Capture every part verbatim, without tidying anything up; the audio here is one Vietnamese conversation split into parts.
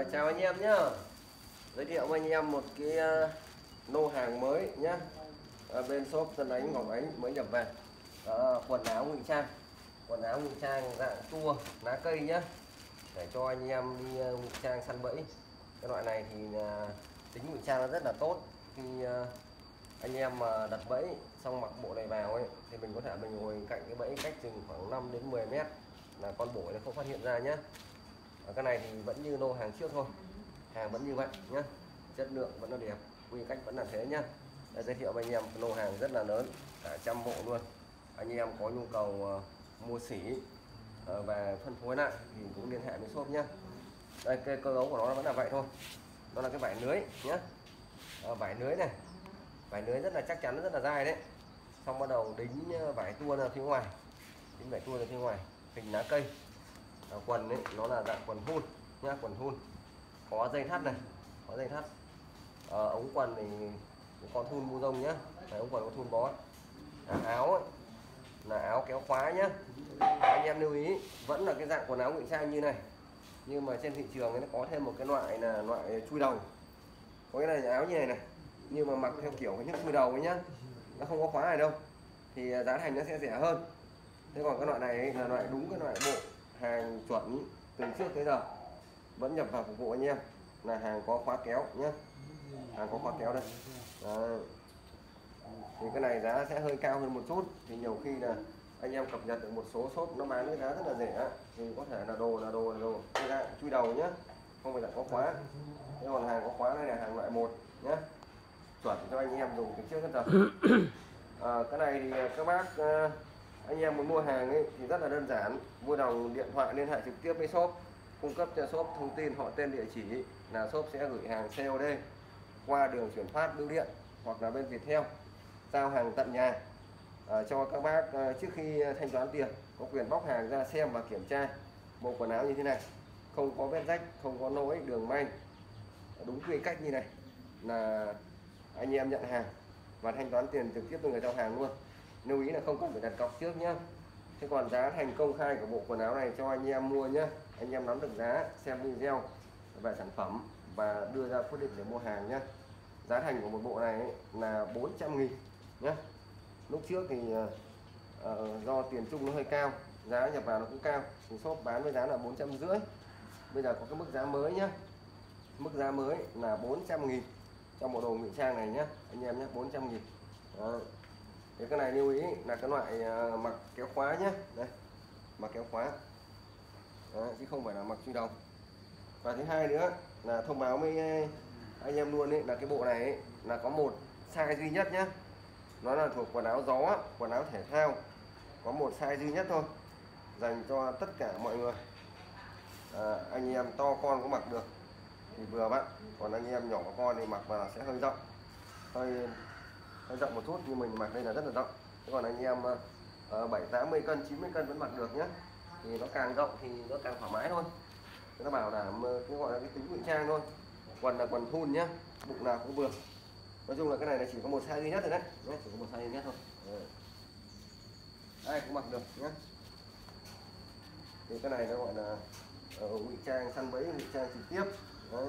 À, chào anh em nhé. Giới thiệu với anh em một cái uh, lô hàng mới nhé. À, bên shop Tân Ánh Ngọc Ánh mới nhập về. À, quần áo ngụy trang, quần áo ngụy trang dạng tua lá cây nhé, để cho anh em đi uh, ngụy trang săn bẫy. Cái loại này thì uh, tính ngụy trang nó rất là tốt. Khi uh, anh em mà đặt bẫy xong mặc bộ này vào ấy, thì mình có thể mình ngồi cạnh cái bẫy cách chừng khoảng năm đến mười mét là con bổi nó không phát hiện ra nhé. Ở cái này thì vẫn như lô hàng trước thôi, hàng vẫn như vậy nhé, chất lượng vẫn là đẹp, quy cách vẫn là thế nhá. Để giới thiệu với anh em lô hàng rất là lớn, cả trăm bộ luôn. Anh em có nhu cầu uh, mua sỉ uh, và phân phối lại thì cũng liên hệ với shop nhá. Đây, cái cơ cấu của nó vẫn là vậy thôi, đó là cái vải lưới nhé. Uh, vải lưới này, vải lưới rất là chắc chắn, rất là dai đấy. Xong bắt đầu đính vải tua ra phía ngoài, đính vải tua ra phía ngoài, hình lá cây. À, quần ấy nó là dạng quần hun nhá, quần hun có dây thắt này, có dây thắt. À, ống quần thì có thun bu rông nhá, đấy, ống quần có thun bó. À, áo ấy, là áo kéo khóa nhá. Anh em lưu ý vẫn là cái dạng quần áo ngụy trang như này, nhưng mà trên thị trường ấy, nó có thêm một cái loại là loại chui đầu. Có cái này áo như này này, nhưng mà mặc theo kiểu những chui đầu ấy nhá, nó không có khóa này đâu, thì giá thành nó sẽ rẻ hơn. Thế còn cái loại này ấy, là loại đúng cái loại bộ hàng chuẩn từ trước tới giờ vẫn nhập vào phục vụ anh em, là hàng có khóa kéo nhé, hàng có khóa kéo đây. Đấy. Thì cái này giá sẽ hơi cao hơn một chút, thì nhiều khi là anh em cập nhật được một số shop nó bán cái giá rất là rẻ, thì có thể là đồ là đồ là đồ cái dạng chui đầu nhé, không phải là có khóa. Thế còn hàng có khóa này là hàng loại một nhé, chuẩn cho anh em dùng từ trước đến giờ. À, cái này thì các bác anh em muốn mua hàng ấy thì rất là đơn giản, vui lòng điện thoại liên hệ trực tiếp với shop, cung cấp cho shop thông tin họ tên địa chỉ, là shop sẽ gửi hàng xê ô đê qua đường chuyển phát bưu điện hoặc là bên Viettel, giao hàng tận nhà à, cho các bác. À, trước khi thanh toán tiền có quyền bóc hàng ra xem và kiểm tra bộ quần áo như thế này, không có vết rách, không có lỗi đường may, đúng quy cách như này là anh em nhận hàng và thanh toán tiền trực tiếp từ người giao hàng luôn. Lưu ý là không cần phải đặt cọc trước nhé. Thế còn giá thành công khai của bộ quần áo này cho anh em mua nhé, anh em nắm được giá, xem video về sản phẩm và đưa ra quyết định để mua hàng nhé. Giá thành của một bộ này là bốn trăm nghìn nhé. Lúc trước thì uh, do tiền chung nó hơi cao, giá nhập vào nó cũng cao, thì shop bán với giá là bốn trăm rưỡi. Bây giờ có cái mức giá mới nhé, mức giá mới là bốn trăm nghìn trong bộ đồ ngụy trang này nhé anh em nhé, bốn trăm nghìn. Đó. Thì cái này lưu ý là cái loại uh, mặc kéo khóa nhé, đây, mặc kéo khóa. Đó, chứ không phải là mặc chui đầu. Và thứ hai nữa là thông báo với anh em luôn ấy, là cái bộ này ấy, là có một size duy nhất nhé, nó là thuộc quần áo gió, quần áo thể thao, có một size duy nhất thôi, dành cho tất cả mọi người. À, anh em to con cũng mặc được thì vừa vặn, còn anh em nhỏ con thì mặc vào sẽ hơi rộng, hơi hơi rộng một chút, như mình mặc đây là rất là rộng. Thế còn anh em uh, bảy tám mươi cân, chín mươi cân vẫn mặc được nhé, thì nó càng rộng thì nó càng thoải mái thôi. Nó bảo đảm cái gọi là cái tính ngụy trang thôi. Quần là quần thun nhé, bụng nào cũng vừa. Nói chung là cái này là chỉ có một size duy nhất rồi đấy, nhé, chỉ có một size duy nhất thôi. Đấy. Ai cũng mặc được nhé. Thì cái này nó gọi là uh, ngụy trang săn bẫy, ngụy trang trực tiếp. Đấy.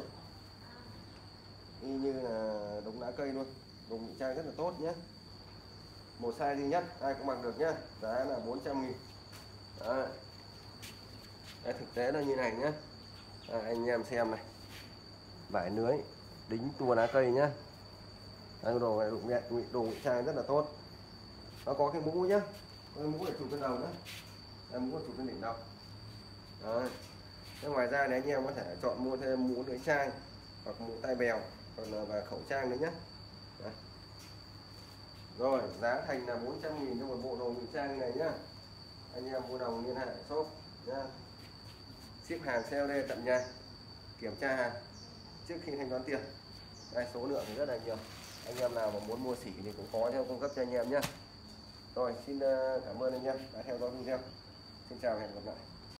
Y như là đống lá cây luôn, đồ ngụy trang rất là tốt nhé. Một size duy nhất, ai cũng mặc được nhé, giá là bốn trăm nghìn. Đấy. Đấy, thực tế là như này nhé. À, anh em xem này, vải lưới đính tua lá cây nhá. Đây, đồ này đồ, đồ ngụy trang rất là tốt. Nó có cái mũ nhá, có cái mũ để chụp trên đầu nữa, đây, mũ để chụp trên đỉnh đầu. Đấy. Thế ngoài ra thì anh em có thể chọn mua thêm mũ lưỡi chai hoặc mũ tai bèo, còn là và khẩu trang nữa nhé. Đấy. Rồi giá thành là bốn trăm nghìn cho một bộ đồ ngụy trang này nhá. Anh em mua đồng liên hệ shop nhá. Ship hàng xê ô đê tận nhà, kiểm tra hàng trước khi thanh toán tiền. Đây, số lượng thì rất là nhiều, anh em nào mà muốn mua sỉ thì cũng có theo cung cấp cho anh em nhé. Rồi xin cảm ơn anh em đã theo dõi video. Xin chào và hẹn gặp lại.